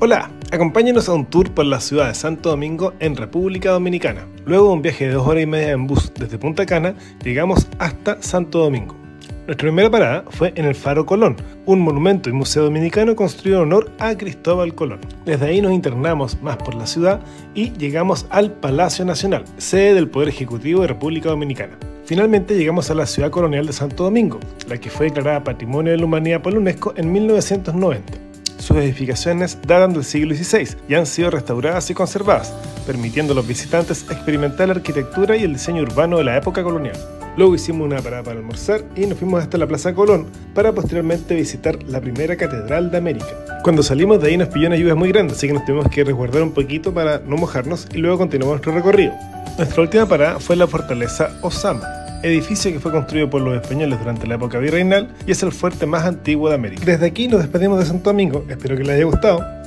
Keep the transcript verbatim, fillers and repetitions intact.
Hola, acompáñenos a un tour por la ciudad de Santo Domingo en República Dominicana. Luego de un viaje de dos horas y media en bus desde Punta Cana, llegamos hasta Santo Domingo. Nuestra primera parada fue en el Faro Colón, un monumento y museo dominicano construido en honor a Cristóbal Colón. Desde ahí nos internamos más por la ciudad y llegamos al Palacio Nacional, sede del Poder Ejecutivo de República Dominicana. Finalmente llegamos a la ciudad colonial de Santo Domingo, la que fue declarada Patrimonio de la Humanidad por la UNESCO en mil novecientos noventa. Sus edificaciones datan del siglo dieciséis y han sido restauradas y conservadas, permitiendo a los visitantes experimentar la arquitectura y el diseño urbano de la época colonial. Luego hicimos una parada para almorzar y nos fuimos hasta la Plaza Colón para posteriormente visitar la primera catedral de América. Cuando salimos de ahí nos pilló una lluvia muy grande, así que nos tuvimos que resguardar un poquito para no mojarnos y luego continuamos nuestro recorrido. Nuestra última parada fue la fortaleza Ozama, edificio que fue construido por los españoles durante la época virreinal y es el fuerte más antiguo de América. Desde aquí nos despedimos de Santo Domingo, espero que les haya gustado.